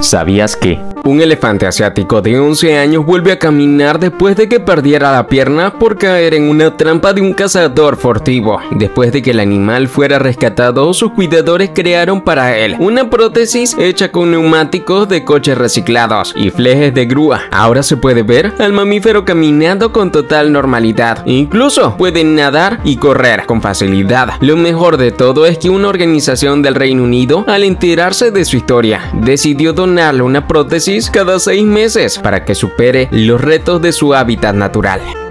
¿Sabías que? Un elefante asiático de 11 años vuelve a caminar después de que perdiera la pierna por caer en una trampa de un cazador furtivo. Después de que el animal fuera rescatado, sus cuidadores crearon para él una prótesis hecha con neumáticos de coches reciclados y flejes de grúa. Ahora se puede ver al mamífero caminando con total normalidad. Incluso puede nadar y correr con facilidad. Lo mejor de todo es que una organización del Reino Unido, al enterarse de su historia, decidió donarle una prótesis cada 6 meses para que supere los retos de su hábitat natural.